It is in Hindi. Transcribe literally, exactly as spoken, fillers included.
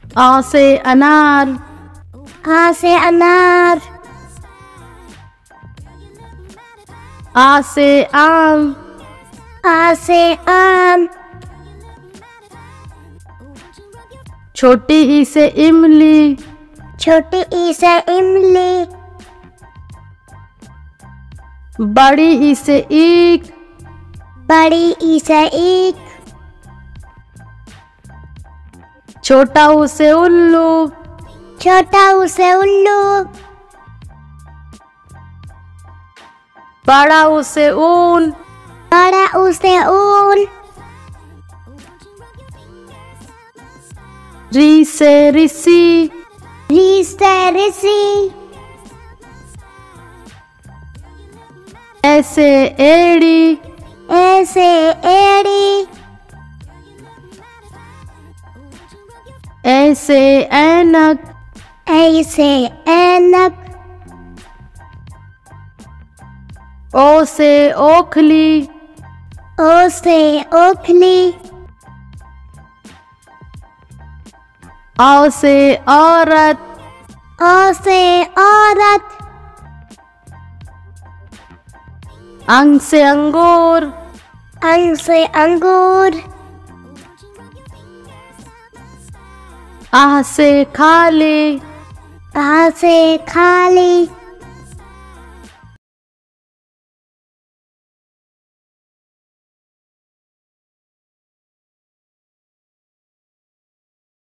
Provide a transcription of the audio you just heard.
आ से अनार, आ से अनार। आ से आम, आ से आम। छोटी ई से इमली, छोटी ई से इमली। बड़ी ई से ईख, बड़ी ई से ईख। छोटा ऊ से उल्लू, छोटा ऊ से उल्लू। बड़ा ऊ से ऊन, बड़ा ऊ से ऊन। री से ऋषि, री से ऋषि। ऐसे एड़ी, ऐसे एड़ी। ऐसे ऐनक, ऐसे ऐनक। ओ से ओखली, ओ से ओखली। औ से औरत, ओ से औरत। अंग से अंगूर, अंग से अंगूर। आह से खाली, आ से खाली।